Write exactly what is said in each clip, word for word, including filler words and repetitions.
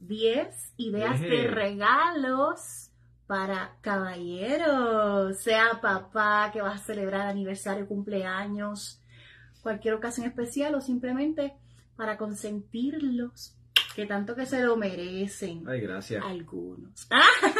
diez ideas Eje. de regalos para caballeros, sea papá que va a celebrar aniversario, cumpleaños, cualquier ocasión especial o simplemente para consentirlos, que tanto que se lo merecen. Ay, gracias. Algunos.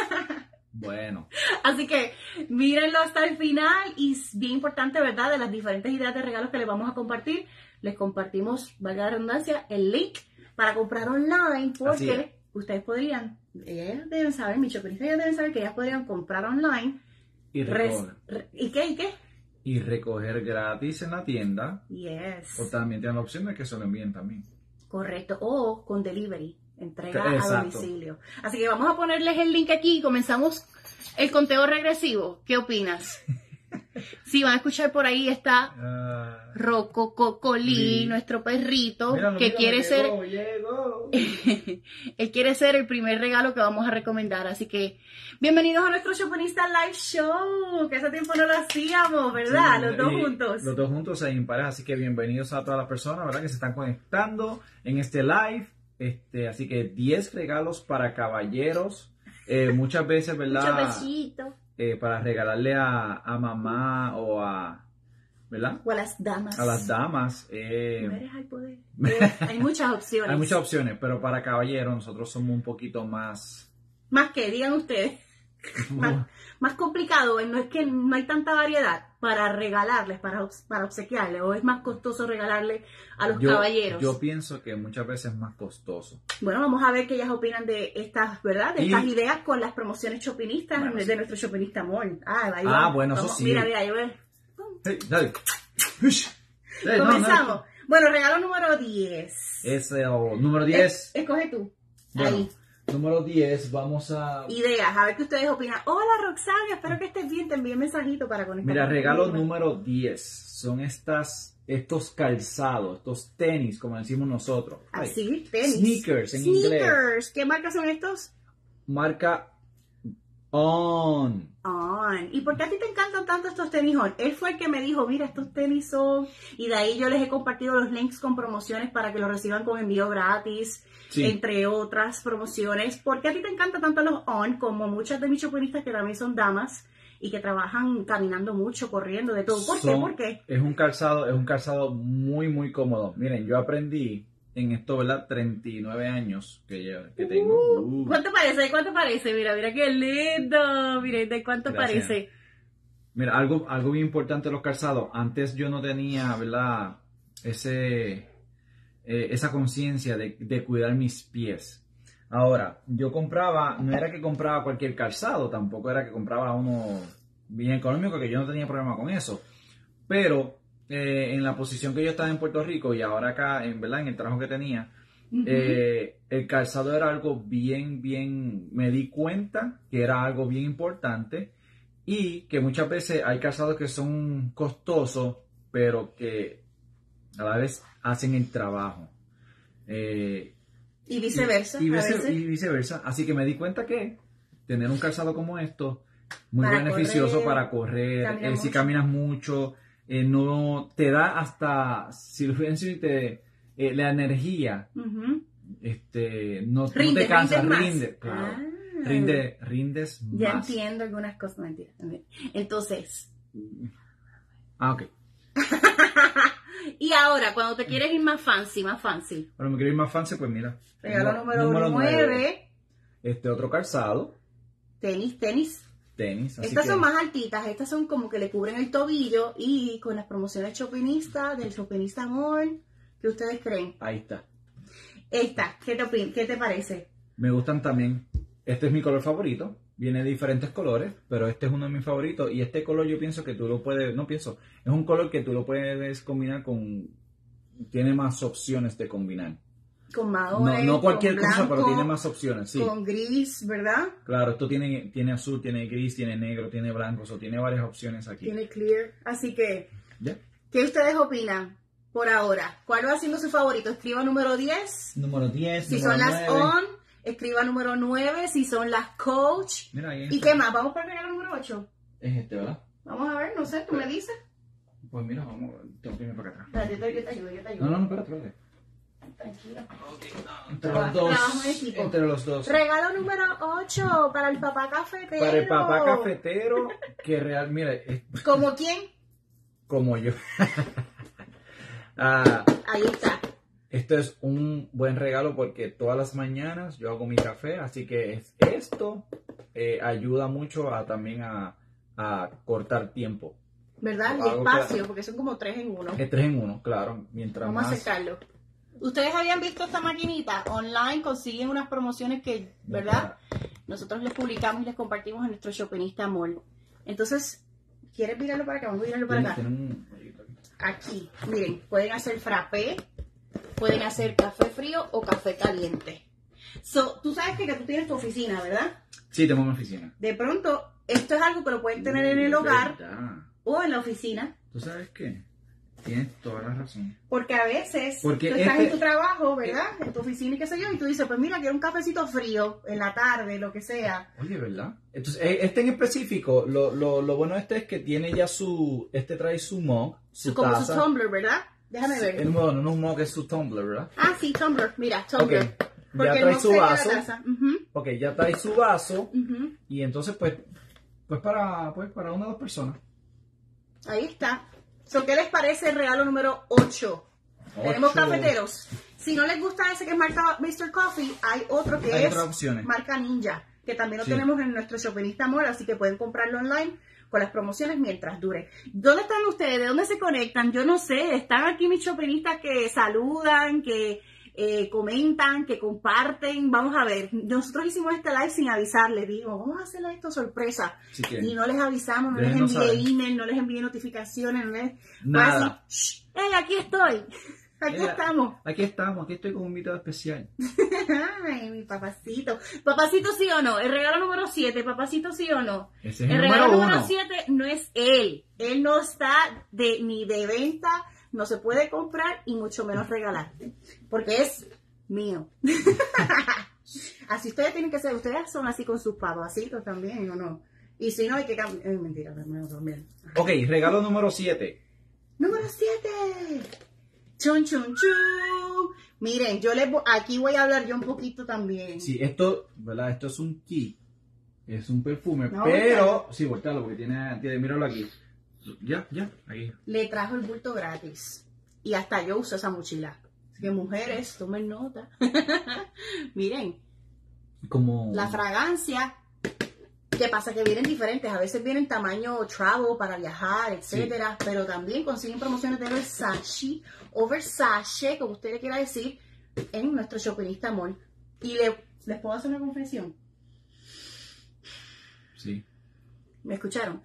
Bueno. Así que mírenlo hasta el final y es bien importante, ¿verdad? De las diferentes ideas de regalos que les vamos a compartir, les compartimos, valga la redundancia, el link para comprar online porque ustedes podrían, ellas deben saber, mis choperistas ya deben saber que ellas podrían comprar online. Y recoger. Res, ¿Y qué? ¿Y qué? Y recoger gratis en la tienda. Yes. O también tienen la opción de que se lo envíen también. Correcto. O con delivery. Entrega Exacto. a domicilio. Así que vamos a ponerles el link aquí y comenzamos el conteo regresivo. ¿Qué opinas? Sí, van a escuchar por ahí está uh, Rocco Cocolí, sí. nuestro perrito, míralo, que míralo, quiere llegó, ser... llegó. Él quiere ser el primer regalo que vamos a recomendar. Así que bienvenidos a nuestro Shopinista Live Show, que hace tiempo no lo hacíamos, ¿verdad? Sí, los dos y juntos. Los dos juntos en pareja, así que bienvenidos a todas las personas, ¿verdad? Que se están conectando en este live. Este, así que diez regalos para caballeros. Eh, muchas veces, ¿verdad? Muchos besitos. Eh, para regalarle a, a mamá o a, ¿verdad? O a las damas. A las damas. Eh, Mujeres al poder. Eh, hay muchas opciones. Hay muchas opciones, pero para caballeros nosotros somos un poquito más... Más que, digan ustedes. más, más complicado, no es que no hay tanta variedad para regalarles, para, obs para obsequiarles, o es más costoso regalarle a los yo, caballeros. Yo pienso que muchas veces es más costoso. Bueno, vamos a ver qué ellas opinan de estas, ¿verdad? De y... estas ideas con las promociones shopinistas bueno, de sí. nuestro Shopinista Mall. Ah, ahí ah vamos. bueno, vamos. eso sí. Mira, mira, yo veo. Hey, dale. Hey, Comenzamos. No, no. Bueno, regalo número diez. Es el número diez. Es, escoge tú. Bueno, ahí. Número diez, vamos a... Ideas, a ver qué ustedes opinan. Hola Roxana, espero que estés bien, te envié un mensajito para conectar. Mira, regalo número diez. Son estas, estos calzados, estos tenis, como decimos nosotros. Así, tenis. Sneakers en Sneakers. inglés. Sneakers. ¿Qué marca son estos? Marca On. On. ¿Y por qué a ti te encantan tanto estos tenis On? Él fue el que me dijo, mira, estos tenis son... Y de ahí yo les he compartido los links con promociones para que los reciban con envío gratis. Sí. Entre otras promociones. ¿Por qué a ti te encantan tanto los On? Como muchas de mis chopinistas que también son damas y que trabajan caminando mucho, corriendo, de todo. ¿Por son, qué? ¿Por qué? Es un calzado, es un calzado muy, muy cómodo. Miren, yo aprendí en esto, ¿verdad? treinta y nueve años que, yo, que tengo. Uh, uh. ¿Cuánto parece? ¿Cuánto parece? Mira, mira qué lindo. Mira, ¿de cuánto Gracias. parece? Mira, algo, algo bien importante de los calzados. Antes yo no tenía, ¿verdad? Ese... Eh, esa conciencia de, de cuidar mis pies. Ahora, yo compraba, no era que compraba cualquier calzado, tampoco era que compraba uno bien económico, que yo no tenía problema con eso. Pero eh, en la posición que yo estaba en Puerto Rico y ahora acá, en verdad, en el trabajo que tenía, uh-huh. eh, el calzado era algo bien, bien, me di cuenta que era algo bien importante y que muchas veces hay calzados que son costosos, pero que a la vez hacen el trabajo. Eh, y viceversa. Y, y, vice, vice, y viceversa. Así que me di cuenta que tener un calzado como esto, muy para beneficioso correr, para correr, eh, si mucho. caminas mucho, eh, no te da hasta, si lo te, eh, la energía, uh-huh. este, no, rinde, no te cansa, rinde, claro, ah. rinde, rindes ya más. Ya entiendo algunas cosas, mentira. Entonces. Ah, ok. Y ahora, cuando te quieres ir más fancy, más fancy. Cuando me quiero ir más fancy, pues mira. Regalo número, número nueve. Este otro calzado. Tenis, tenis. Tenis. Así estas que... son más altitas, estas son como que le cubren el tobillo y con las promociones Shopinista, del Shopinista Mall, ¿qué ustedes creen? Ahí está. Esta, ¿qué te, ¿qué te parece? Me gustan también. Este es mi color favorito. Viene de diferentes colores, pero este es uno de mis favoritos. Y este color yo pienso que tú lo puedes... No pienso. Es un color que tú lo puedes combinar con... Tiene más opciones de combinar. Con madores, No, no cualquier con cosa, blanco, pero tiene más opciones, sí. Con gris, ¿verdad? Claro, esto tiene, tiene azul, tiene gris, tiene negro, tiene blanco. O sea, tiene varias opciones aquí. Tiene clear. Así que... ¿Ya? ¿Qué ustedes opinan por ahora? ¿Cuál va siendo su favorito? Escriba número diez. Número diez, Si número son nueve. las On... Escriba número nueve, si son las Coach. Mira, ahí ¿Y qué más? ¿Vamos para el regalo número ocho? Es este, ¿verdad? Vamos a ver, no sé, tú me dices. Pues mira, vamos, tengo que irme para acá atrás. Espérate, yo te ayudo, yo te ayudo. No, no, no, espérate, espérate. Tranquilo. Entre los dos. Entre los dos. Regalo número ocho para el papá cafetero. Para el papá cafetero, que real, mira. Es, ¿Como quién? Como yo. ah, Ahí está. Esto es un buen regalo porque todas las mañanas yo hago mi café, así que es, esto eh, ayuda mucho a también a, a cortar tiempo. ¿Verdad? Y espacio, porque son como tres en uno. Es tres en uno, claro. Mientras Vamos más... a acercarlo. Ustedes habían visto esta maquinita online, consiguen unas promociones que, ¿verdad? Nosotros les publicamos y les compartimos en nuestro Shopinista Mall. Entonces, ¿quieres mirarlo para acá? Vamos a mirarlo para acá. Aquí, miren, pueden hacer frappé, pueden hacer café frío o café caliente. So, tú sabes que, que tú tienes tu oficina, ¿verdad? Sí, tengo una oficina. De pronto, esto es algo que lo pueden tener en el hogar ¿Verdad? O en la oficina. ¿Tú sabes qué? Tienes toda la razón. Porque a veces Porque tú estás este, en tu trabajo, ¿verdad? En tu oficina y qué sé yo, y tú dices, pues mira, quiero un cafecito frío en la tarde, lo que sea. Oye, ¿verdad? Entonces, este en específico, lo, lo, lo bueno de este es que tiene ya su, este trae su mug, su Como taza. su tumbler, ¿verdad? Déjame ver. El mug, no, no es un mug, es su tumbler, ¿verdad? Ah, sí, tumbler, mira, tumbler. Okay. Porque Ya trae no su sella la vaso. taza. Uh-huh. Ok, ya trae su vaso. Uh-huh. Y entonces, pues, pues para, pues para una o dos personas. Ahí está. So, ¿qué les parece el regalo número ocho? Tenemos cafeteros. Si no les gusta ese que es marca mister Coffee, hay otro que hay es otras opciones. marca Ninja, que también lo Sí. tenemos en nuestro Shopinista Mall, así que pueden comprarlo online con las promociones mientras dure. ¿Dónde están ustedes? ¿De dónde se conectan? Yo no sé. Están aquí mis shopinistas que saludan, que eh, comentan, que comparten. Vamos a ver. Nosotros hicimos este live sin avisarles. Digo, vamos a hacerle esto sorpresa. Si Y no les avisamos, no Déjenos les envié saber. email, no les envié notificaciones, no les... Nada. Así, ¡hey, aquí estoy! Aquí Mira, estamos. Aquí estamos, aquí estoy con un invitado especial. Ay, mi papacito. Papacito, sí o no. El regalo número siete, papacito, sí o no. Ese es El el regalo número número uno. siete no es él. Él no está de, ni de venta, no se puede comprar y mucho menos regalar. Porque es mío. Así ustedes tienen que ser. Ustedes son así con sus papacitos también, ¿o no? Y si no, hay que cambiar. Eh, mentira, no, también. Ok, regalo número siete. Número siete. Chun, chun, chun. Miren, yo les voy, aquí voy a hablar yo un poquito también. Sí, esto, ¿verdad? Esto es un key. Es un perfume, No, pero... voltealo. Sí, voltealo porque tiene, tiene... Míralo aquí. Ya, ya, ahí. Le trajo el bulto gratis. Y hasta yo uso esa mochila. Así que mujeres, tomen nota. Miren, Como... la fragancia, ¿qué pasa? Que vienen diferentes. A veces vienen tamaño travel para viajar, etcétera. Sí. Pero también consiguen promociones de Versace o Versace, como usted le quiera decir, en nuestro Shopinista Mall. Y le, les puedo hacer una confesión. Sí. ¿Me escucharon?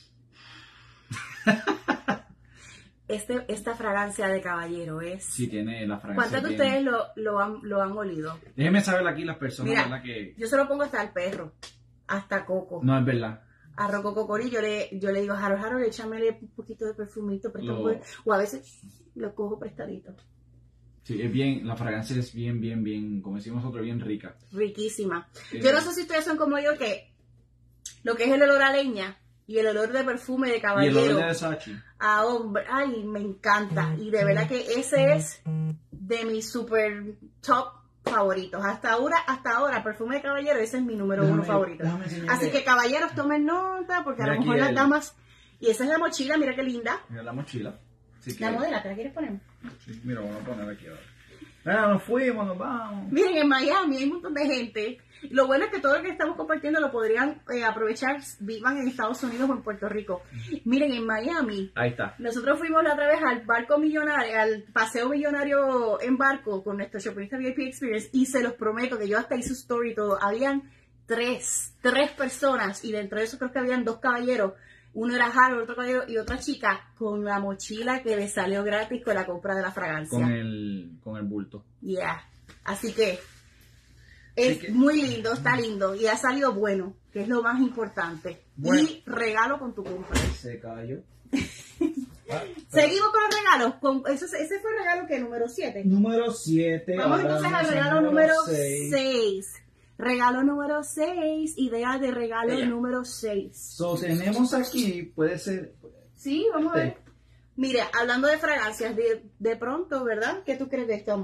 Este, esta fragancia de caballero es... Sí, tiene la fragancia. ¿Cuántos de bien. ustedes lo, lo, han, lo han olido? Déjenme saber aquí las personas, Mira, ¿verdad? Que... yo se lo pongo hasta al perro, hasta Coco. No, es verdad. A Rocco Cocori yo le, yo le digo, Jaro, Jaro, échamele un poquito de perfumito, presta un poco", o a veces lo cojo prestadito. Sí, es bien, la fragancia es bien, bien, bien, como decimos nosotros, bien rica. Riquísima. Sí. Yo no sé si ustedes son como yo, que lo que es el olor a leña y el olor de perfume de caballero. Y el olor de Versace. A hombre, ay, me encanta. Y de verdad que ese es de mis super top favoritos. Hasta ahora, hasta ahora, perfume de caballero, ese es mi número Déjame- uno favorito. déjame enseñarle. Así que caballeros, tomen nota, porque a Mira lo aquí mejor las el- damas... Y esa es la mochila, mira qué linda. Mira la mochila. Sí, que- La modela, ¿te la quieres poner? sí, mira, vamos a poner aquí ahora. Ah, nos fuimos, nos vamos. Miren, en Miami hay un montón de gente. Lo bueno es que todo lo que estamos compartiendo lo podrían eh, aprovechar, vivan en Estados Unidos o en Puerto Rico. Miren, en Miami, Ahí está. nosotros fuimos la otra vez al barco millonario, al paseo millonario en barco con nuestro Shopinista V I P Experience, y se los prometo que yo hasta hice story y todo. Habían tres, tres personas, y dentro de eso creo que habían dos caballeros. Uno era Harold, otro caballero y otra chica con la mochila que le salió gratis con la compra de la fragancia. Con el, con el bulto. Yeah. Así que es Así que- muy lindo, está lindo y ha salido bueno, que es lo más importante. Bueno. Y regalo con tu compra. Se cayó. Seguimos con los regalos. Con, eso, ese fue el regalo que número siete. Número siete. Vamos ahora entonces al vamos al regalo número seis. seis. Regalo número seis. Idea de regalo Ella. número seis. So, tenemos aquí, puede ser. Sí, vamos a ver. Sí. Mire, hablando de fragancias, de, de pronto, ¿verdad? ¿Qué tú crees de esto, amor?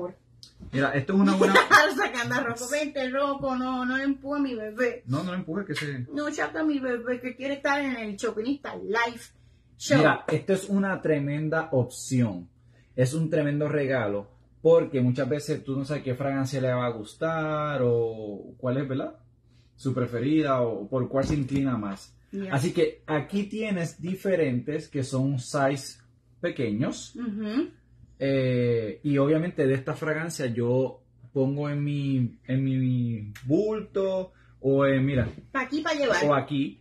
Mira, esto es una buena... Sacando a Rocco, vente, Rocco, no, no empuje a mi bebé. No, no lo empuje, que se... No, saca a mi bebé que quiere estar en el Shopinista Live Show. Mira, esto es una tremenda opción. Es un tremendo regalo, porque muchas veces tú no sabes qué fragancia le va a gustar o cuál es, ¿verdad? Su preferida o por cuál se inclina más. Yeah. Así que aquí tienes diferentes que son size pequeños. Uh-huh. Eh, y obviamente de esta fragancia yo pongo en mi, en mi bulto o en, mira, aquí para llevar o aquí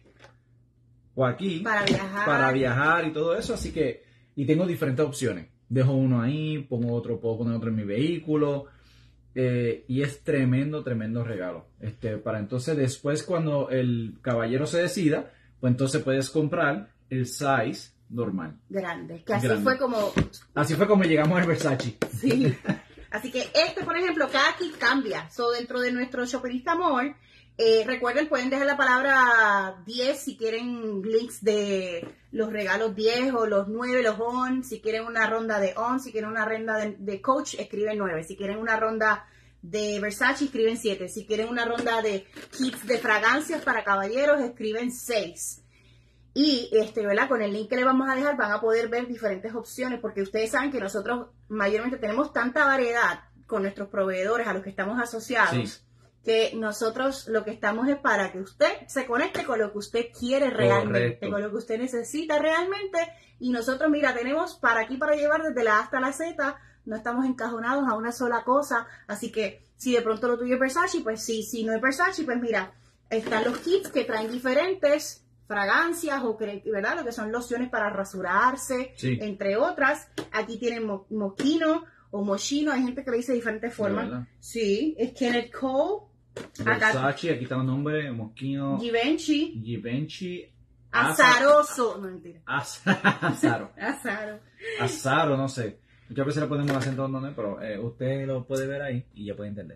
o aquí para viajar para viajar y todo eso, así que y tengo diferentes opciones, dejo uno ahí, pongo otro, puedo poner otro en mi vehículo, eh, y es tremendo tremendo regalo, este, para entonces después cuando el caballero se decida, pues entonces puedes comprar el size normal. Grande. Que así Grande. fue como... Así fue como llegamos al Versace. Sí. Así que este, por ejemplo, cada kit cambia. So, dentro de nuestro Shopperista Mall, eh, recuerden, pueden dejar la palabra diez si quieren links de los regalos diez o los nueve, los on. Si quieren una ronda de on, si quieren una ronda de, de Coach, escriben nueve. Si quieren una ronda de Versace, escriben siete. Si quieren una ronda de kits de fragancias para caballeros, escriben seis. Y, este, ¿verdad? Con el link que le vamos a dejar van a poder ver diferentes opciones, porque ustedes saben que nosotros mayormente tenemos tanta variedad con nuestros proveedores a los que estamos asociados, sí, que nosotros lo que estamos es para que usted se conecte con lo que usted quiere realmente, Correcto. Con lo que usted necesita realmente, y nosotros, mira, tenemos para aquí para llevar desde la A hasta la Z, no estamos encajonados a una sola cosa, así que si de pronto lo tuyo es Versace, pues sí, si no es Versace, pues mira, están los kits que traen diferentes fragancias o, ¿verdad? Lo que son lociones para rasurarse, sí, entre otras. Aquí tienen mo moquino o moschino, hay gente que le dice de diferentes formas. Sí, es Kenneth Cole. Versace, acá, aquí está el nombre, moschino. Givenchy. Givenchy. Azaroso. No, mentira. Azaro. Azaro. Azaro, no sé. Muchas veces le ponemos acento donde, pero eh, usted lo puede ver ahí y ya puede entender.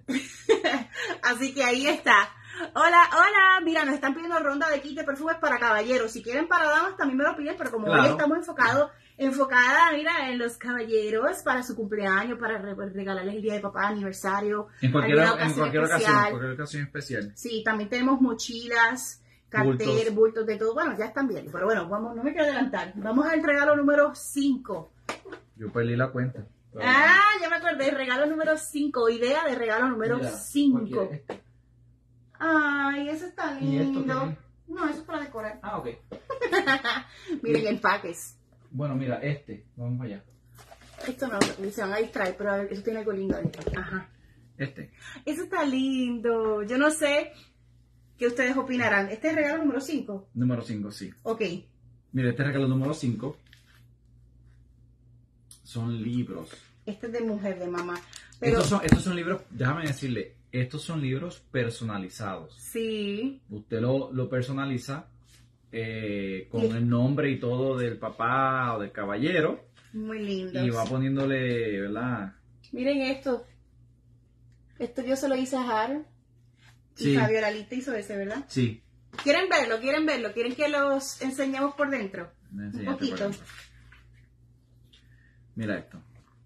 Así que ahí está. Hola, hola, mira, nos están pidiendo ronda de kit de perfumes para caballeros. Si quieren para damas también me lo piden, pero como claro, hoy estamos enfocados, enfocada, mira, en los caballeros para su cumpleaños, para re regalarles el día de papá, aniversario. En cualquier, ocasión, en cualquier ocasión, en cualquier ocasión especial. Sí, también tenemos mochilas, carteras, bultos. bultos de todo. Bueno, ya están bien, pero bueno, vamos, no me quiero adelantar. Vamos al regalo número cinco. Yo perdí la cuenta. Pero... Ah, ya me acordé, regalo número cinco, idea de regalo número cinco. Ay, eso está lindo. No, eso es para decorar. Ah, ok. Miren empaques. Bueno, mira, este. Vamos allá. Esto no, se van a distraer, pero a ver, eso tiene algo lindo ahí. Ajá. Este. Eso está lindo. Yo no sé qué ustedes opinarán. ¿Este es regalo número cinco? Número cinco, sí. Ok. Mira, este regalo número cinco son libros. Este es de mujer, de mamá. Pero... Estos, son, estos son libros, déjame decirle, estos son libros personalizados. Sí. Usted lo, lo personaliza eh, con sí, el nombre y todo del papá o del caballero. Muy lindo. Y va poniéndole, ¿verdad? Miren esto. Esto yo se lo hice a Harold. Sí. Y Fabiola Lista hizo ese, ¿verdad? Sí. ¿Quieren verlo? ¿Quieren verlo? ¿Quieren que los enseñemos por dentro? Un poquito. Mira esto.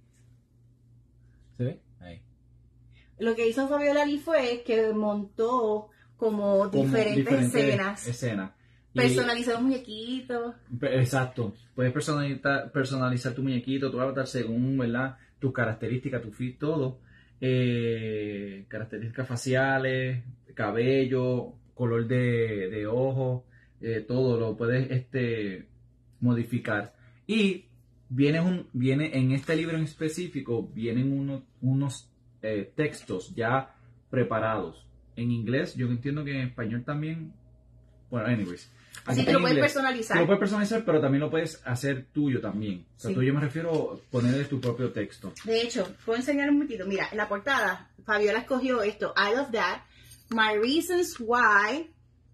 ¿Se ve? Ahí. Lo que hizo Fabiola Lee fue que montó como, como diferentes, diferentes escenas. escenas. Personalizó un muñequito. Exacto. Puedes personalizar, personalizar tu muñequito, tu avatar según, ¿verdad? Tus características, tu fit, todo. Eh, características faciales, cabello, color de, de ojo, eh, todo lo puedes este, modificar. Y viene, un, viene en este libro en específico, vienen uno, unos eh, textos ya preparados. En inglés, yo entiendo que en español también. Bueno, anyways. Así que lo puedes personalizar. Lo puedes personalizar, pero también lo puedes hacer tuyo también. O sea, sí, tuyo me refiero a ponerle tu propio texto. De hecho, puedo enseñar un momentito. Mira, en la portada, Fabiola escogió esto. I love that. My reasons why.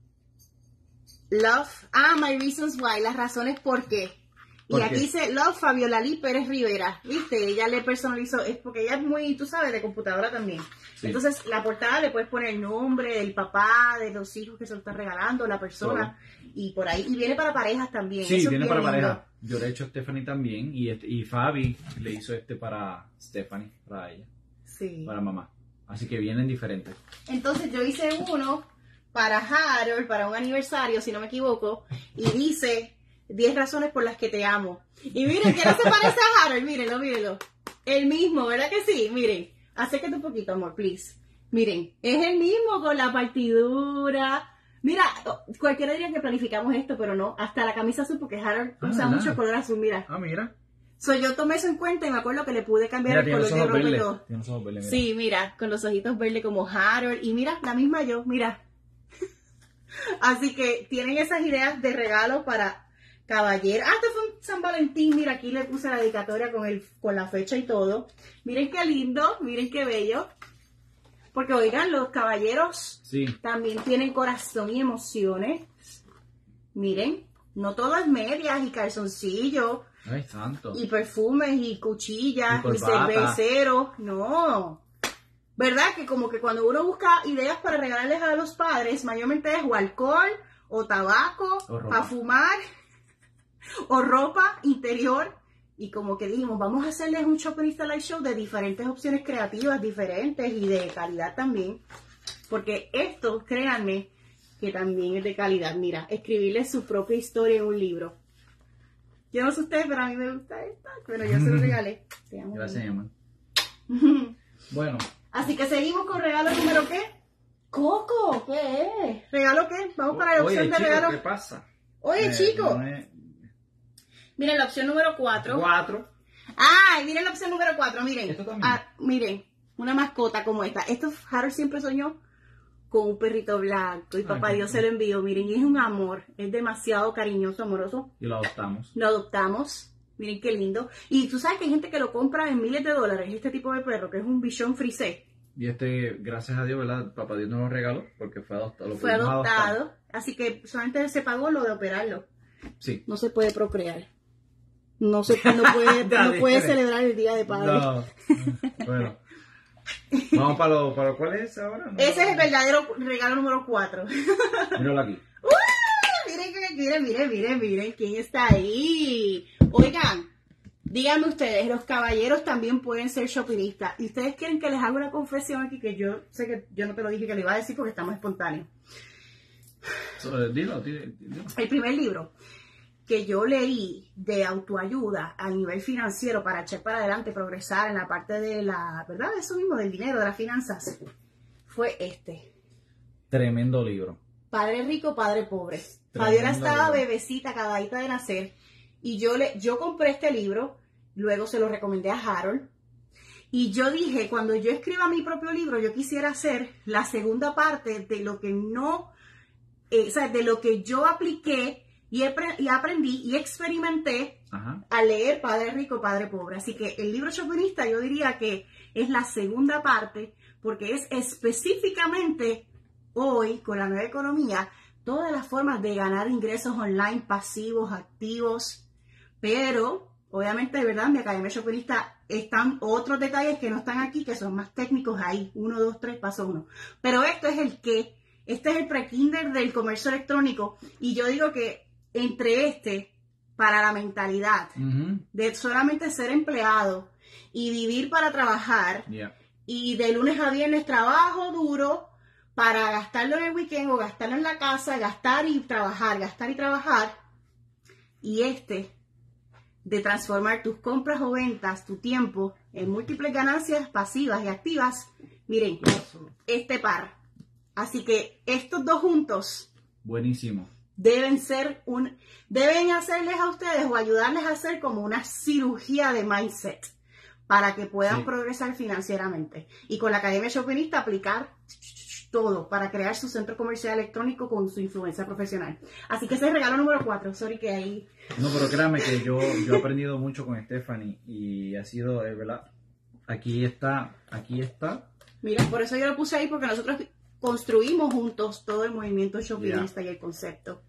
Love. Ah, my reasons why. Las razones por qué. Y aquí dice Love Fabiola Lee Pérez Rivera. ¿Viste? Ella le personalizó. Es porque ella es muy, tú sabes, de computadora también. Sí. Entonces, la portada le puedes poner el nombre del papá, de los hijos que se lo están regalando, la persona. Solo. Y por ahí. Y viene para parejas también. Sí, eso viene para lindo. parejas. Yo le he hecho a Stephanie también. Y, este, y Fabi le hizo este para Stephanie, para ella. sí. para mamá. Así que vienen diferentes. Entonces yo hice uno para Harold, para un aniversario, si no me equivoco, y dice diez razones por las que te amo. Y miren, que no se parece a Harold, mírenlo, mírenlo. El mismo, ¿verdad que sí? Miren, acércate un poquito, amor, please. Miren, es el mismo con la partidura. Mira, cualquiera diría que planificamos esto, pero no. Hasta la camisa azul, porque Harold Ah, usa ¿verdad? mucho color azul, mira. Ah, mira. So, yo tomé eso en cuenta y me acuerdo que le pude cambiar Mira, el tiene color los de ojos ropa y verdes. todo. Tiene los ojos verdes, mira. Sí, mira, con los ojitos verdes como Harold. Y mira, la misma yo, mira. Así que tienen esas ideas de regalos para caballero. Ah, esto fue un San Valentín. Mira, aquí le puse la dedicatoria con, el, con la fecha y todo. Miren qué lindo, miren qué bello. Porque, oigan, los caballeros Sí. también tienen corazón y emociones. Miren, no todo es medias y calzoncillos. Ay, santo. Y perfumes y cuchillas Y y, corbata. cerveceros, no. ¿Verdad? Que como que cuando uno busca ideas para regalarles a los padres, mayormente es o alcohol, o tabaco, O ropa. para fumar, o ropa interior. Y como que dijimos, vamos a hacerles un Shopperista Live Show de diferentes opciones creativas, diferentes y de calidad también. Porque esto, créanme, que también es de calidad. Mira, escribirles su propia historia en un libro. Yo no sé ustedes, pero a mí me gusta esta. Pero yo se lo regalé. Te amo. Gracias, mi amor. Bueno, Así que seguimos con regalo número ¿qué? Coco, ¿qué es? ¿Regalo qué? Vamos para la oye, opción de chico, regalo. ¿qué pasa? Oye, Eh, chico. no es- Miren la opción número cuatro. Cuatro. Ay, miren la opción número cuatro, miren. Esto también. Ah, miren, una mascota como esta. Esto Harold siempre soñó con un perrito blanco y papá qué Dios lindo. se lo envió. Miren, y es un amor. Es demasiado cariñoso, amoroso. Y lo adoptamos. Lo adoptamos. Miren qué lindo. Y tú sabes que hay gente que lo compra en miles de dólares, este tipo de perro, que es un bichón frisé. Y este, gracias a Dios, ¿verdad? Papá Dios nos lo regaló porque fue adoptado. Lo Fue pudimos adoptar. adoptado. Así que solamente se pagó lo de operarlo. Sí. No se puede procrear. No se no puede, no Dale, puede dale. celebrar el Día de Padre. No. Bueno. Vamos para lo, para lo cuál es ahora. ¿No? Ese es el verdadero regalo número cuatro. Míralo aquí. Miren, miren, miren, miren, miren quién está ahí. Oigan, díganme ustedes, los caballeros también pueden ser shoppinistas. Y ustedes quieren que les haga una confesión aquí, que yo sé que yo no te lo dije que le iba a decir porque estamos espontáneos. So, eh, dilo, dilo, dilo. El primer libro que yo leí de autoayuda a nivel financiero para echar para adelante, progresar en la parte de la, ¿verdad? Eso mismo, del dinero, de las finanzas, fue este. Tremendo libro. Padre rico, padre pobre. Tremendo Fabiola estaba libro. bebecita, acabadita de nacer, y yo le, yo compré este libro, luego se lo recomendé a Harold, y yo dije, cuando yo escriba mi propio libro, yo quisiera hacer la segunda parte de lo que no, eh, o sea, de lo que yo apliqué y, y aprendí y experimenté Ajá. al leer Padre Rico, Padre Pobre. Así que el libro Shopperista yo diría que es la segunda parte, porque es específicamente hoy, con la nueva economía, todas las formas de ganar ingresos online, pasivos, activos, pero obviamente, de verdad, en mi Academia Shopperista están otros detalles que no están aquí, que son más técnicos ahí, uno, dos, tres, paso uno. Pero esto es el qué, este es el pre-kinder del comercio electrónico, y yo digo que entre este, para la mentalidad Uh-huh. de solamente ser empleado y vivir para trabajar, Yeah. y de lunes a viernes trabajo duro para gastarlo en el weekend o gastarlo en la casa, gastar y trabajar, gastar y trabajar, y este de transformar tus compras o ventas, tu tiempo, en múltiples ganancias pasivas y activas, miren, este par. Así que estos dos juntos Buenísimo. deben ser un, deben hacerles a ustedes o ayudarles a hacer como una cirugía de mindset para que puedan Sí. progresar financieramente. Y con la Academia Shopperista aplicar todo para crear su centro comercial electrónico con su influencia profesional. Así que ese es el regalo número cuatro. Sorry que ahí... No, pero créame que yo, yo he aprendido mucho con Stephanie y ha sido, de verdad, aquí está, aquí está. Mira, por eso yo lo puse ahí, porque nosotros construimos juntos todo el movimiento shopperista y el concepto.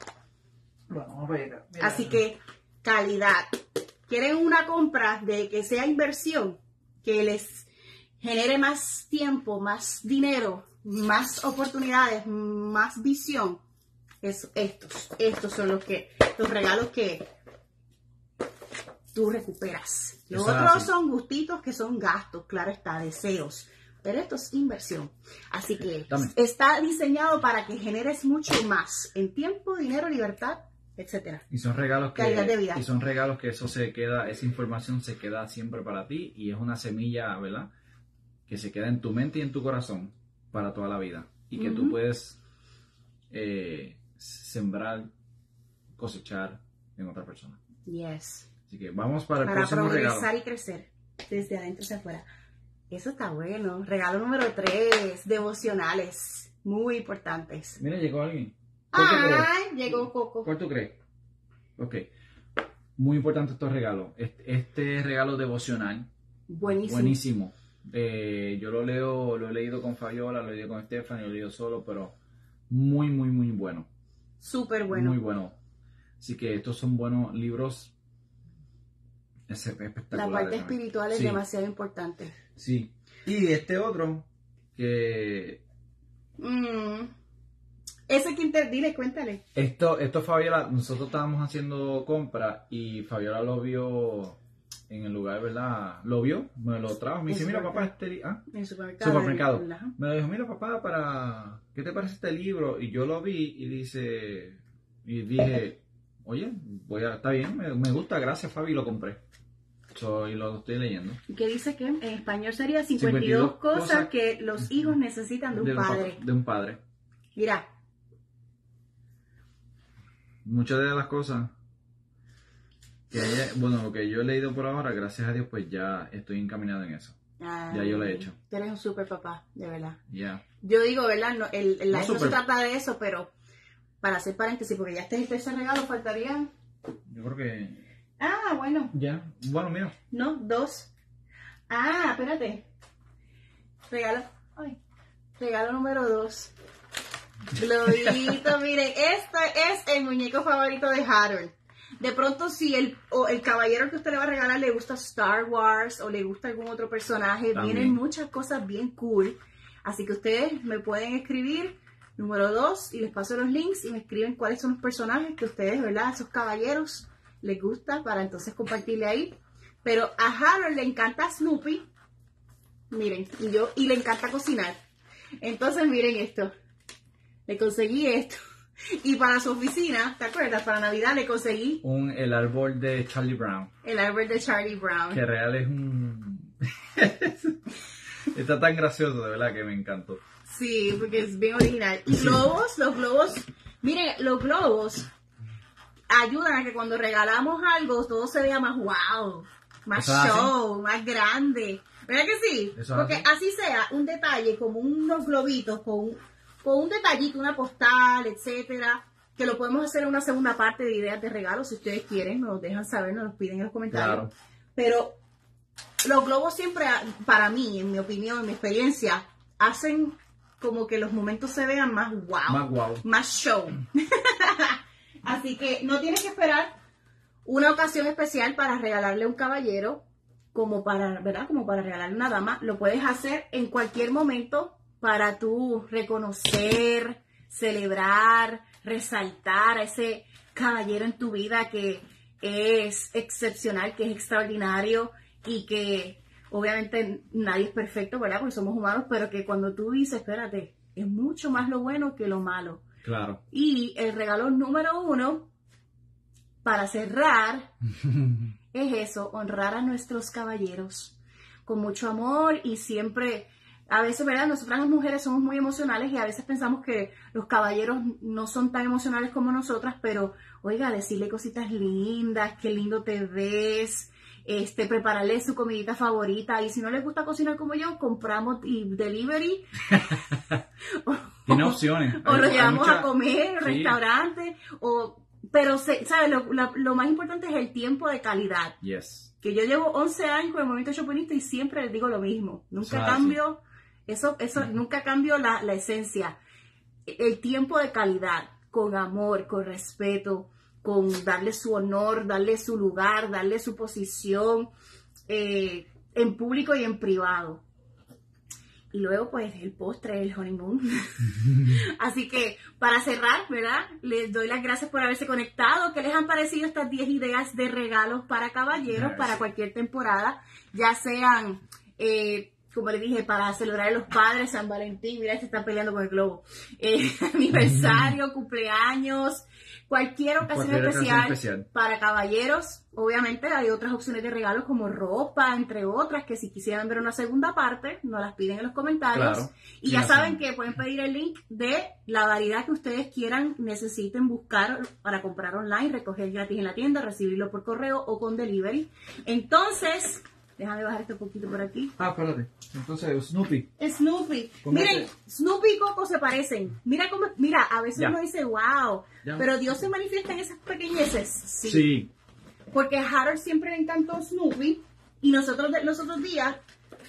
Bueno, vamos para allá. Mira. Así que, calidad. ¿Quieren una compra de que sea inversión? Que les genere más tiempo, más dinero, más oportunidades, más visión. Es estos. Estos son los que, los regalos que tú recuperas. Los Eso es otros así. son gustitos que son gastos, claro está, deseos. Pero esto es inversión. Así que Dame. está diseñado para que generes mucho más en tiempo, dinero, libertad, etcétera. Y son regalos que Calidad de vida. y son regalos que eso se queda, esa información se queda siempre para ti y es una semilla, ¿verdad? Que se queda en tu mente y en tu corazón para toda la vida y que Ujú. tú puedes eh, sembrar, cosechar en otra persona. Yes. Así que vamos para el Para próximo progresar regalo. y crecer desde adentro hacia afuera. Eso está bueno. Regalo número tres, devocionales. Muy importantes. Mira, llegó alguien. ¿Cuál tú crees? Ay, llegó Coco. ¿Cuál tú crees? Ok. Muy importante estos regalos. Este, este regalo devocional. Buenísimo. Buenísimo. Eh, yo lo leo, lo he leído con Fabiola, lo he leído con Stephanie, lo he leído solo, pero muy, muy, muy bueno. Súper bueno. Muy bueno. Así que estos son buenos libros. Es espectacular. La parte espiritual es Sí. demasiado importante. Sí. Y este otro, que Mm. Ese Quinter, dile, cuéntale. esto, esto Fabiola, nosotros estábamos haciendo compra y Fabiola lo vio en el lugar, ¿verdad? Lo vio, me lo trajo, me En dice, mira papá, supermercado. este li- ah, En el supermercado. supermercado. Ajá. Me lo dijo, mira papá, para ¿qué te parece este libro? Y yo lo vi y dice, y dije, oye, voy a, está bien, me, me gusta, gracias Fabi, y lo compré. So, y lo estoy leyendo. Que dice que en español sería cincuenta y cincuenta y dos dos cosas cosas que los hijos necesitan de un De un, padre. papá- de un padre. Mira, Muchas de las cosas que ella- bueno, lo que yo he leído por ahora, gracias a Dios, pues ya estoy encaminado en eso. ay, Ya yo lo he hecho. Tú eres un super papá, de verdad. Ya. Yo digo, ¿verdad? No, el, el No, live no se súper. trata de eso, pero para hacer paréntesis, porque ya este es el tercer regalo, faltarían. Yo creo que Ah, bueno, ya. Bueno, mira. no, dos. Ah, espérate. Regalo, ay, regalo número dos. Globito, miren, este es el muñeco favorito de Harold. De pronto, si el, o el caballero que usted le va a regalar le gusta Star Wars o le gusta algún otro personaje, También. vienen muchas cosas bien cool. Así que ustedes me pueden escribir número dos y les paso los links y me escriben cuáles son los personajes que ustedes, ¿verdad? Esos caballeros les gusta para entonces compartirle ahí. Pero a Harold le encanta Snoopy. Miren, y yo, y le encanta cocinar. Entonces, miren esto. Le conseguí esto. Y para su oficina, ¿te acuerdas? Para Navidad le conseguí Un, el árbol de Charlie Brown. el árbol de Charlie Brown. Que real es un... Está tan gracioso, de verdad, que me encantó. Sí, porque es bien original. Y globos, los globos, miren, los globos ayudan a que cuando regalamos algo todo se vea más wow, más Eso es show, más grande. ¿Verdad que sí? Eso es Porque así. así sea, un detalle, como unos globitos, con, un- con un detallito, una postal, etcétera, que lo podemos hacer en una segunda parte de ideas de regalos, si ustedes quieren, nos dejan saber, nos los piden en los comentarios. Claro. Pero los globos siempre, para mí, en mi opinión, en mi experiencia, hacen como que los momentos se vean más wow, Más guau. más show. Así que no tienes que esperar una ocasión especial para regalarle a un caballero, como para, ¿verdad? Como para regalarle a una dama. Lo puedes hacer en cualquier momento para tú reconocer, celebrar, resaltar a ese caballero en tu vida que es excepcional, que es extraordinario y que obviamente nadie es perfecto, ¿verdad? Porque somos humanos, pero que cuando tú dices, espérate, es mucho más lo bueno que lo malo. Claro. Y el regalo número uno, para cerrar, es eso, honrar a nuestros caballeros con mucho amor y siempre, a veces, ¿verdad? Nosotras las mujeres somos muy emocionales y a veces pensamos que los caballeros no son tan emocionales como nosotras, pero, oiga, decirle cositas lindas, qué lindo te ves, este, prepararle su comidita favorita y si no les gusta cocinar como yo, compramos y delivery. Tiene opciones. O Hay- lo hay llevamos mucha- a comer, Sí. restaurantes, o... Pero, se- ¿sabes? Lo, la- lo más importante es el tiempo de calidad. Yes. Que yo llevo once años con el movimiento chopinista y siempre les digo lo mismo. Nunca Eso es cambio, eso, eso, nunca cambio la, la esencia. El tiempo de calidad, con amor, con respeto, con darle su honor, darle su lugar, darle su posición, eh, en público y en privado. Y luego, pues, el postre, el honeymoon. Así que, para cerrar, ¿verdad? Les doy las gracias por haberse conectado. ¿Qué les han parecido estas diez ideas de regalos para caballeros para cualquier temporada? Ya sean, eh, como les dije, para celebrar a los padres, San Valentín, mira, se están peleando con el globo. Eh, aniversario, cumpleaños, cualquier ocasión Cualquier especial, ocasión especial para caballeros. Obviamente hay otras opciones de regalos como ropa, entre otras, que si quisieran ver una segunda parte, nos las piden en los comentarios. Claro. Y ya saben que pueden pedir el link de la variedad que ustedes quieran, necesiten buscar para comprar online, recoger gratis en la tienda, recibirlo por correo o con delivery. Entonces, déjame bajar este poquito por aquí. Ah, espérate. Entonces, Snoopy. Snoopy. ¿Cómo Miren, se- Snoopy y Coco se parecen. Mira cómo, mira, a veces Ya. uno dice, wow, Ya. pero Dios se manifiesta en esas pequeñeces. Sí. Sí. Porque a Harold siempre le encantó Snoopy y nosotros de- los otros días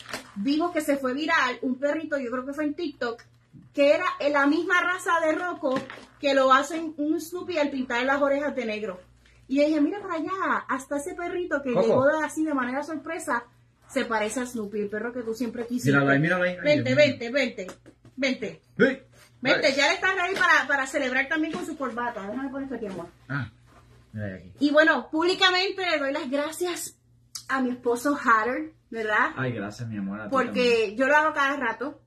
vimos que se fue viral un perrito, yo creo que fue en TikTok, que era en la misma raza de Rocco que lo hacen un Snoopy al pintar las orejas de negro. Y yo dije, mira para allá, hasta ese perrito que Coco. llegó de- así de manera sorpresa, se parece a Snoopy, el perro que tú siempre quisiste. Míralo ahí, míralo ahí. Ay, Vente, Dios mío. vente, vente, vente. ¡Hey! Vente, Ay. ya le estás ready para, para celebrar también con su corbata. Déjame poner esto aquí, amor. Ah, mira ahí aquí. Y bueno, públicamente le doy las gracias a mi esposo Harold, ¿verdad? Ay, gracias, mi amor. a ti Porque yo lo hago cada rato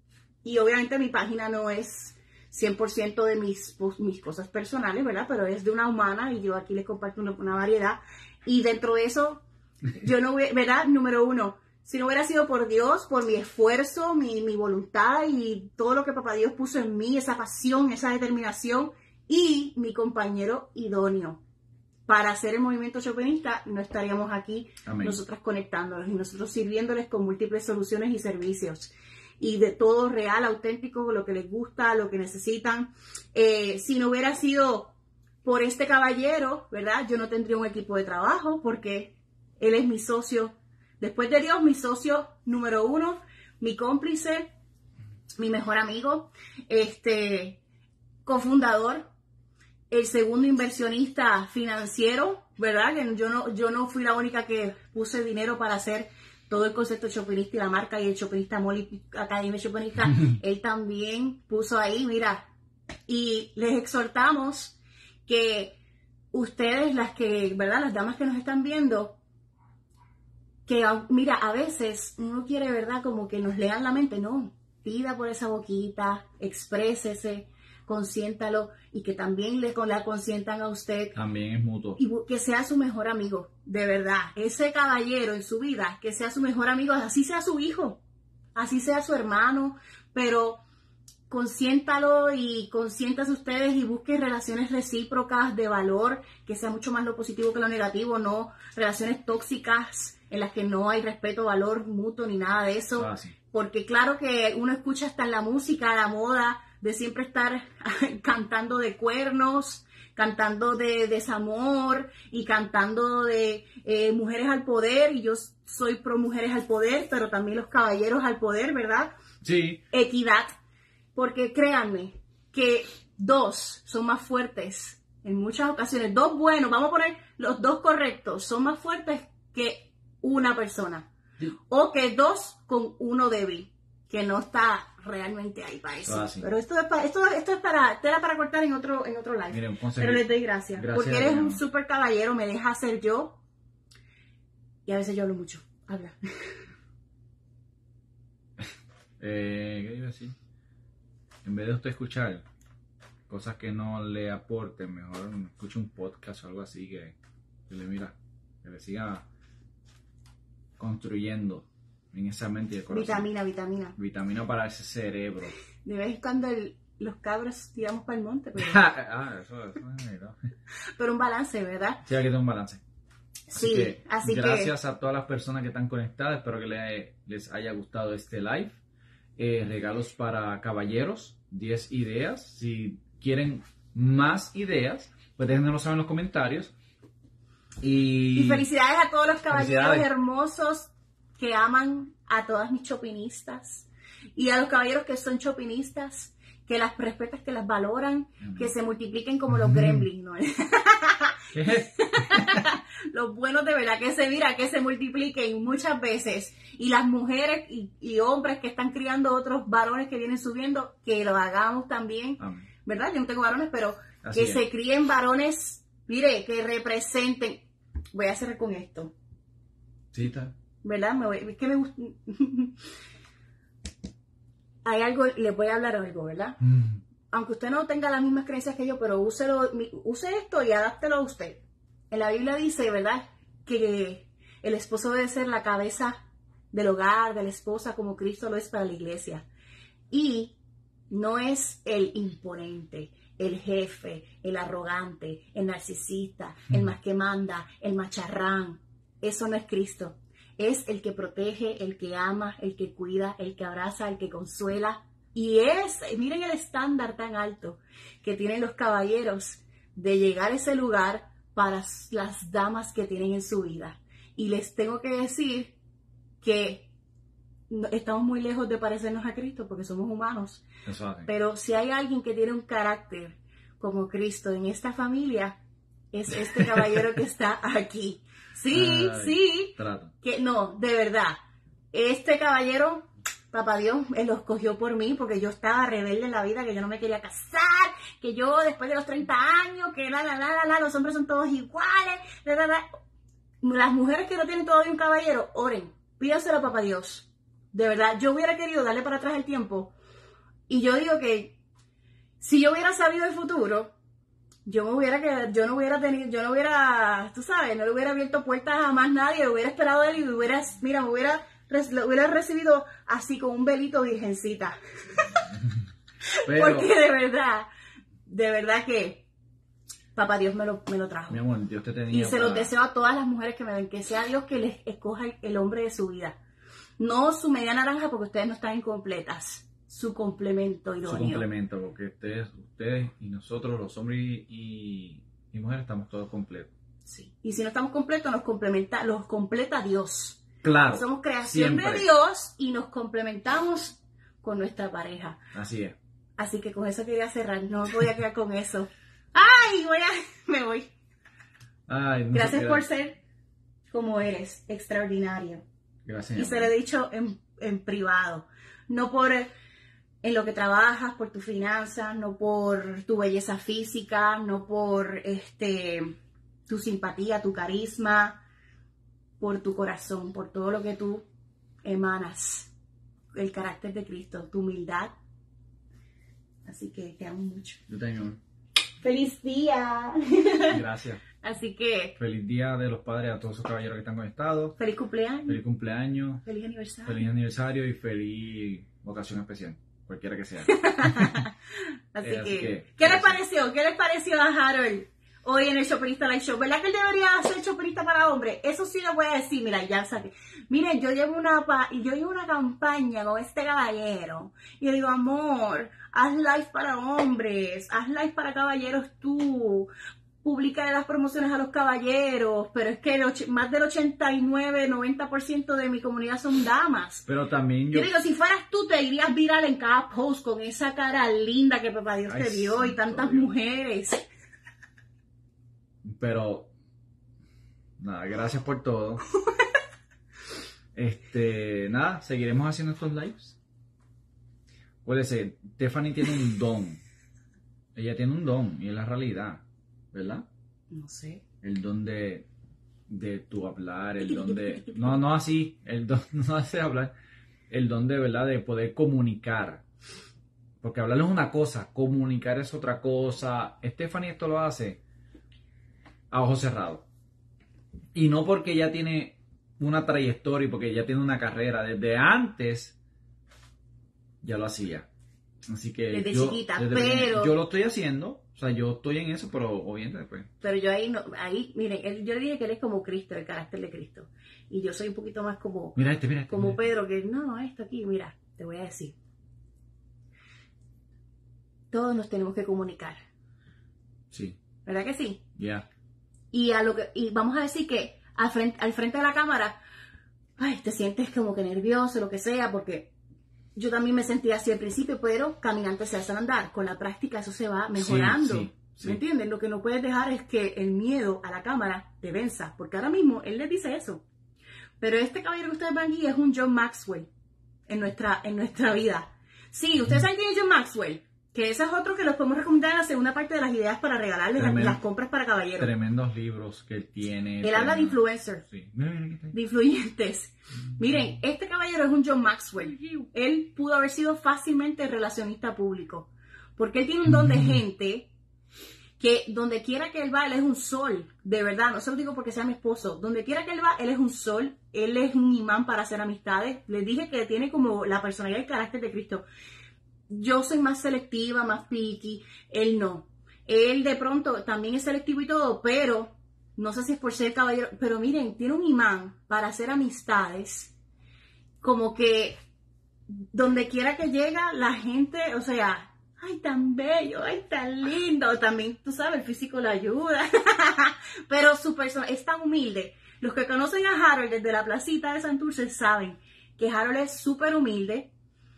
y obviamente mi página no es cien por ciento de mis, pues, mis cosas personales, ¿verdad? Pero es de una humana y yo aquí les comparto una, una variedad. Y dentro de eso, yo no voy, ¿verdad? Número uno, si no hubiera sido por Dios, por mi esfuerzo, mi, mi voluntad y todo lo que Papá Dios puso en mí, esa pasión, esa determinación y mi compañero idóneo para hacer el movimiento chopinista, no estaríamos aquí Amén. nosotros conectándonos y nosotros sirviéndoles con múltiples soluciones y servicios. Y de todo real, auténtico, lo que les gusta, lo que necesitan. Eh, si no hubiera sido por este caballero, ¿verdad? Yo no tendría un equipo de trabajo porque él es mi socio. Después de Dios, mi socio número uno, mi cómplice, mi mejor amigo, este, cofundador, el segundo inversionista financiero, ¿verdad? Que yo no, yo no fui la única que puse dinero para hacer todo el concepto chopinista y la marca y el chopinista Molly Academia Chopinista. Él también puso ahí, mira, y les exhortamos que ustedes, las que, ¿verdad? Las damas que nos están viendo, que mira, a veces uno quiere, ¿verdad? Como que nos lean la mente, no, pida por esa boquita, exprésese, consiéntalo y que también le la consientan a usted. También es mutuo. Y que sea su mejor amigo, de verdad. Ese caballero en su vida, que sea su mejor amigo, así sea su hijo, así sea su hermano, pero consiéntalo y consiéntase ustedes y busquen relaciones recíprocas de valor, que sea mucho más lo positivo que lo negativo, no relaciones tóxicas en las que no hay respeto, valor mutuo ni nada de eso. Ah, sí. Porque claro que uno escucha hasta en la música, la moda, de siempre estar cantando de cuernos, cantando de desamor y cantando de eh, mujeres al poder. Y yo soy pro mujeres al poder, pero también los caballeros al poder, ¿verdad? Sí. Equidad. Porque créanme que dos son más fuertes en muchas ocasiones. Dos buenos, vamos a poner los dos correctos, son más fuertes que una persona. Sí. O que dos con uno débil, que no está realmente ahí para eso. Ah, sí. Pero esto es para, esto, esto es para, tela para cortar en otro, en otro live. Mire, un consejo. Pero les doy gracias. Gracias, porque eres un hermano. súper caballero, me deja ser yo. Y a veces yo hablo mucho. Habla. Eh, ¿Qué iba a decir? En vez de usted escuchar cosas que no le aporten, mejor escuche un podcast o algo así que, que le mira, que le siga construyendo en esa mente y el corazón. Vitamina, vitamina. Vitamina para ese cerebro. De vez en cuando el- los cabros tiramos para el monte, pero, ah, eso, eso es verdad. pero un balance, ¿verdad? Sí, hay que tener un balance. Así Sí, que, así que gracias a todas las personas que están conectadas. Espero que le- les haya gustado este live. Eh, regalos para caballeros, diez ideas. Si quieren más ideas, pues déjenmelo saber en los comentarios. Y, y felicidades a todos los caballeros Felicidades. hermosos que aman a todas mis chopinistas y a los caballeros que son chopinistas, que las respetas, que las valoran, Amén. que se multipliquen como los gremlins, ¿no? Los buenos de verdad que se mira, que se multipliquen muchas veces. Y las mujeres y, y hombres que están criando otros varones que vienen subiendo, que lo hagamos también. Amén. ¿Verdad? Yo no tengo varones, pero así que es. Se críen varones, mire, que representen. Voy a cerrar con esto. Sí, está. ¿Verdad? Me voy, es que me gusta. Hay algo, les voy a hablar algo, ¿verdad? Mm. Aunque usted no tenga las mismas creencias que yo, pero úselo, use esto y adáptelo a usted. En la Biblia dice, ¿verdad?, que el esposo debe ser la cabeza del hogar, de la esposa, como Cristo lo es para la iglesia. Y no es el imponente, el jefe, el arrogante, el narcisista, mm. el más que manda, el macharrán. Eso no es Cristo. Es el que protege, el que ama, el que cuida, el que abraza, el que consuela. Y es, miren el estándar tan alto que tienen los caballeros de llegar a ese lugar para las damas que tienen en su vida. Y les tengo que decir que estamos muy lejos de parecernos a Cristo porque somos humanos. Pero si hay alguien que tiene un carácter como Cristo en esta familia, es este caballero que está aquí. Sí, Ay, sí. Trato. Que no, de verdad. Este caballero, papá Dios, él lo escogió por mí porque yo estaba rebelde en la vida, que yo no me quería casar, que yo después de los treinta años, que la, la, la, la, la, los hombres son todos iguales. La, la, la. Las mujeres que no tienen todavía un caballero, oren, pídanselo a papá Dios. De verdad, yo hubiera querido darle para atrás el tiempo. Y yo digo que si yo hubiera sabido el futuro, yo me hubiera quedado, yo no hubiera tenido, yo no hubiera, tú sabes, no le hubiera abierto puertas a más nadie, hubiera esperado a él y hubiera, mira, me hubiera, lo hubiera recibido así con un velito virgencita. Pero, porque de verdad, de verdad que papá Dios me lo, me lo trajo. Mi amor, Dios te tenía. Y se para... lo deseo a todas las mujeres que me ven, que sea Dios que les escoja el, el hombre de su vida. No su media naranja porque ustedes no están incompletas. Su complemento idóneo. Su complemento, porque ustedes, ustedes y nosotros, los hombres y, y mujeres, estamos todos completos. Sí. Y si no estamos completos, nos complementa, los completa Dios. Claro. Somos creación siempre de Dios y nos complementamos con nuestra pareja. Así es. Así que con eso quería cerrar. No me voy a quedar con eso. ¡Ay! Voy a, me voy. Ay, no gracias por ser como eres, extraordinario. Gracias. Y se lo he dicho en, en privado. No por en lo que trabajas, por tus finanzas, no por tu belleza física, no por este tu simpatía, tu carisma, por tu corazón, por todo lo que tú emanas, el carácter de Cristo, tu humildad. Así que te amo mucho. Yo también. ¡Feliz día! Gracias. Así que... Feliz día de los padres a todos esos caballeros que están conectados. ¡Feliz cumpleaños! ¡Feliz cumpleaños! ¡Feliz aniversario! ¡Feliz aniversario y feliz ocasión especial! Cualquiera que sea. Así, eh, así que, que, ¿qué les pareció? ¿Qué les pareció a Harold hoy en el Shopperista Live Show? ¿Verdad que él debería ser shopperista para hombres? Eso sí les voy a decir, mira, ya saqué. Miren, yo llevo una yo llevo una campaña con este caballero. Y yo digo, amor, haz live para hombres, haz live para caballeros tú. Publica las promociones a los caballeros, pero es que el más del ochenta y nueve, noventa por ciento de mi comunidad son damas. Pero también yo... Yo digo, si fueras tú, te irías viral en cada post con esa cara linda que papá Dios Ay, te dio y tantas Dios. mujeres. Pero, nada, gracias por todo. este, nada, seguiremos haciendo estos lives. Puede ser, Stephanie tiene un don. Ella tiene un don y es la realidad. ¿Verdad? No sé. El don de, de tu hablar, el don de... No, no así, el don, no así de hablar, el don de, ¿verdad? De poder comunicar. Porque hablar es una cosa, comunicar es otra cosa. Stephanie esto lo hace a ojos cerrados. Y no porque ella tiene una trayectoria y porque ella tiene una carrera. Desde antes ya lo hacía. Así que desde yo, chiquita, desde pero... yo lo estoy haciendo. O sea, yo estoy en eso, pero obviamente después. Pero yo ahí, no, ahí, miren, él, yo le dije que él es como Cristo, el carácter de Cristo. Y yo soy un poquito más como, mira este, mira este, como mira. Pedro, que no, esto aquí, mira, te voy a decir. Todos nos tenemos que comunicar. Sí. ¿Verdad que sí? Ya. Yeah. Y, a lo que, y vamos a decir que al frente, al frente de la cámara, ay, te sientes como que nervioso, lo que sea, porque... Yo también me sentía así al principio, pero caminante se hace andar. Con la práctica eso se va mejorando. Sí, sí. Sí. ¿Me entiendes? Lo que no puedes dejar es que el miedo a la cámara te venza, porque ahora mismo él les dice eso. Pero este caballero que ustedes ven aquí es un John Maxwell en nuestra, en nuestra vida. Sí, ustedes saben quién es John Maxwell, que ese es otro que los podemos recomendar en la segunda parte de las ideas para regalarles Tremendo, las compras para caballeros. Tremendos libros que él tiene. Él habla de influencers, sí. de influyentes. Miren, este caballero es un John Maxwell. Él pudo haber sido fácilmente relacionista público, porque él tiene un don de gente que donde quiera que él va, él es un sol, de verdad, no se lo digo porque sea mi esposo, donde quiera que él va, él es un sol, él es un imán para hacer amistades. Les dije que tiene como la personalidad y el carácter de Cristo. Yo soy más selectiva, más picky, él no. Él de pronto también es selectivo y todo, pero no sé si es por ser caballero, pero miren, tiene un imán para hacer amistades, como que donde quiera que llega la gente, o sea, ay, tan bello, ay, tan lindo. También, tú sabes, el físico le ayuda. Pero su persona es tan humilde. Los que conocen a Harold desde la placita de Santurce saben que Harold es súper humilde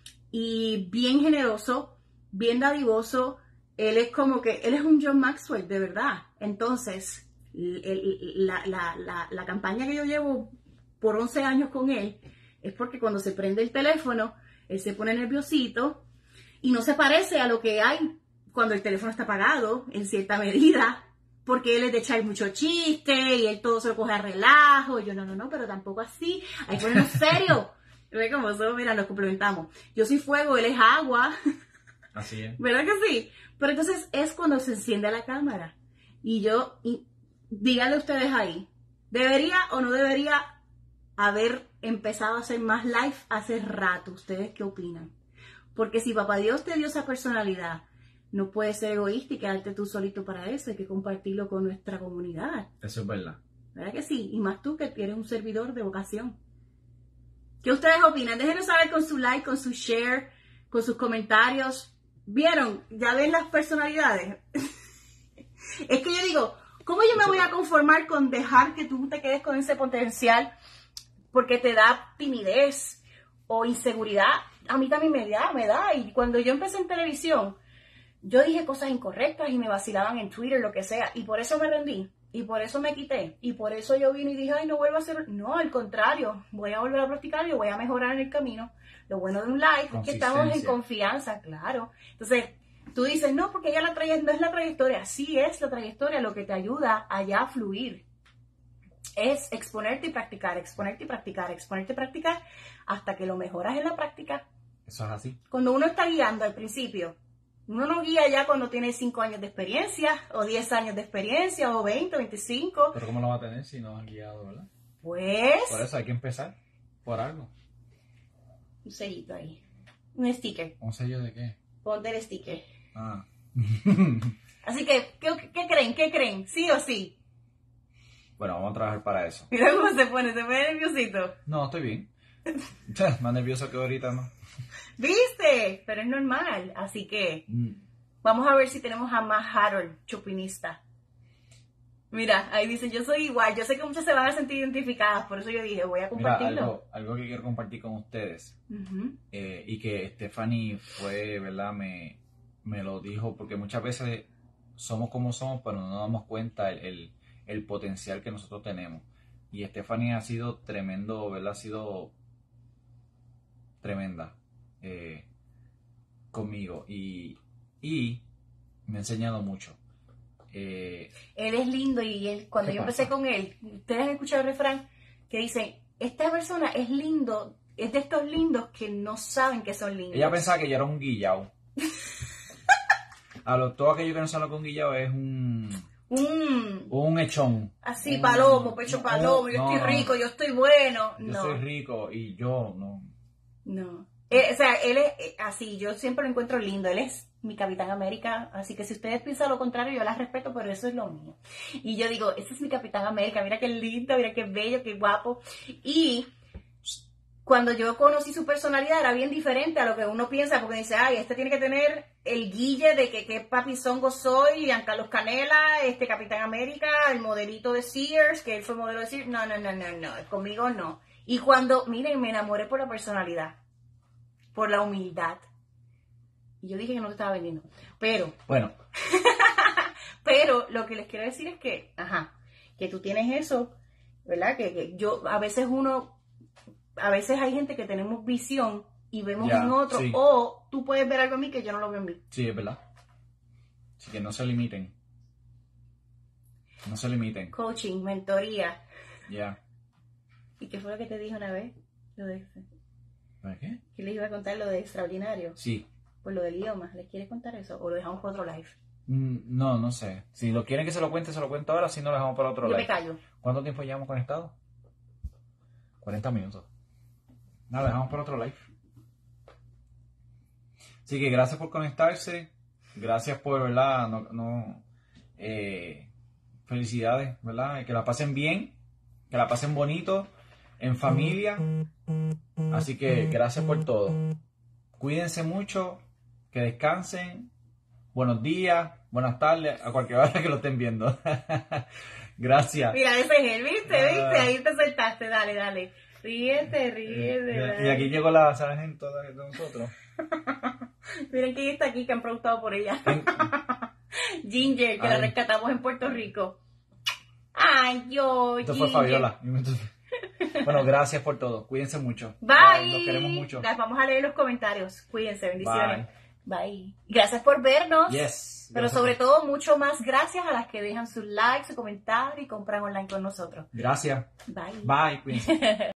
y bien generoso, bien dadivoso. Él es como que, él es un John Maxwell, de verdad. Entonces, el, la, la, la, la campaña que yo llevo por once años con él es porque cuando se prende el teléfono, él se pone nerviosito. Y no se parece a lo que hay cuando el teléfono está apagado, en cierta medida, porque él es de echar mucho chiste y él todo se lo coge a relajo. Y yo, no, no, no, pero tampoco así. Hay que ponernos serio. Ve cómo somos, mira, nos complementamos. Yo soy fuego, él es agua. Así es. ¿Verdad que sí? Pero entonces es cuando se enciende la cámara. Y yo, y, díganle ustedes ahí, ¿debería o no debería haber empezado a hacer más live hace rato? ¿Ustedes qué opinan? Porque si papá Dios te dio esa personalidad, no puedes ser egoísta y quedarte tú solito para eso. Hay que compartirlo con nuestra comunidad. Eso es verdad. ¿Verdad que sí? Y más tú que eres un servidor de vocación. ¿Qué ustedes opinan? Déjenos saber con su like, con su share, con sus comentarios. ¿Vieron? ¿Ya ven las personalidades? Es que yo digo, ¿cómo yo me voy a conformar con dejar que tú te quedes con ese potencial porque te da timidez o inseguridad? A mí también me da, me da. Y cuando yo empecé en televisión, yo dije cosas incorrectas y me vacilaban en Twitter, lo que sea. Y por eso me rendí. Y por eso me quité. Y por eso yo vine y dije, ay, no vuelvo a hacer. No, al contrario. Voy a volver a practicar y voy a mejorar en el camino. Lo bueno de un live es que estamos en confianza, claro. Entonces, tú dices, no, porque ya la trayectoria, no es la trayectoria. Sí es la trayectoria lo que te ayuda a ya fluir. Es exponerte y practicar, exponerte y practicar, exponerte y practicar, hasta que lo mejoras en la práctica. Eso es así. Cuando uno está guiando al principio, uno no guía ya cuando tiene cinco años de experiencia, o diez años de experiencia, o veinte, veinticinco. Pero ¿cómo lo va a tener si no has guiado, verdad? Pues... Por eso hay que empezar, por algo. Un sellito ahí. Un sticker. ¿Un sello de qué? Ponte el sticker. Ah. Así que, ¿qué, ¿qué creen? ¿Qué creen? ¿Sí o sí? Bueno, vamos a trabajar para eso. Mira cómo se pone, se pone nerviosito. No, estoy bien. Más nervioso que ahorita, ¿no? ¿Viste? Pero es normal, así que mm. vamos a ver si tenemos a más Harold chupinista. Mira, ahí dicen, yo soy igual. Yo sé que muchas se van a sentir identificadas, por eso yo dije, voy a compartirlo. Mira, algo, algo que quiero compartir con ustedes, uh-huh. eh, y que Stephanie fue, ¿verdad? Me, me lo dijo, porque muchas veces somos como somos, pero no nos damos cuenta el, el, el potencial que nosotros tenemos. Y Stephanie ha sido tremendo, ¿verdad? Ha sido tremenda eh, conmigo y, y me ha enseñado mucho. Eh, él es lindo y él, cuando yo empecé con él, ustedes han escuchado el refrán que dice, esta persona es lindo, es de estos lindos que no saben que son lindos. Ella pensaba que yo era un guillao. A lo, todo aquello que no sabe lo que un guillao es un... Un... Un echón. Así, un, palomo, pecho palomo, yo no, estoy rico, yo estoy bueno. Yo no. soy rico y yo no. No. Eh, o sea, él es eh, así, yo siempre lo encuentro lindo, él es mi Capitán América, así que si ustedes piensan lo contrario, yo las respeto, pero eso es lo mío. Y yo digo, ese es mi Capitán América, mira qué lindo, mira qué bello, qué guapo. Y cuando yo conocí su personalidad era bien diferente a lo que uno piensa, porque dice, ay, este tiene que tener el guille de que qué papizongo soy, Giancarlo Canela, este Capitán América, el modelito de Sears, que él fue modelo de Sears. No, no, no, no, no, conmigo no. Y cuando, miren, me enamoré por la personalidad, por la humildad. Y yo dije que no te estaba vendiendo, pero... Bueno. Pero lo que les quiero decir es que, ajá, que tú tienes eso, ¿verdad? Que, que yo, a veces uno, a veces hay gente que tenemos visión y vemos Ya, en otro, sí. o tú puedes ver algo en mí que yo no lo veo en mí. Sí, es verdad. Así que no se limiten. No se limiten. Coaching, mentoría. Ya. ¿Y qué fue lo que te dije una vez? Lo de, ¿Para qué? que les iba a contar lo de extraordinario. Sí. Por lo del idioma. ¿Les quieres contar eso? ¿O lo dejamos para otro live? Mm, No, no sé. Si lo quieren que se lo cuente, se lo cuento ahora, si no lo dejamos para otro Yo live. me callo. ¿Cuánto tiempo llevamos conectados? cuarenta minutos. Nada, dejamos para otro live. Así que gracias por conectarse. Gracias por, ¿verdad? No, no, eh, felicidades, ¿verdad? Que la pasen bien. Que la pasen bonito. En familia. Así que gracias por todo. Cuídense mucho. Que descansen. Buenos días. Buenas tardes. A cualquier hora que lo estén viendo. Gracias. Mira, ese es él, ¿viste? Ah. ¿Viste? Ahí te soltaste. Dale, dale. Ríete, ríete. Y, dale. y aquí llegó la sargento de nosotros. Miren quién está aquí, que han preguntado por ella. En- Ginger, que la Ay. rescatamos en Puerto Rico. Ay, yo, Esto fue Ginger. Fabiola. Bueno, gracias por todo. Cuídense mucho. Bye. Ay, los queremos mucho. Las vamos a leer los comentarios. Cuídense, bendiciones. Bye. Gracias por vernos. Yes. Pero Gracias. sobre todo, mucho más gracias a las que dejan sus likes, su comentario y compran online con nosotros. Gracias. Bye. Bye. Cuídense.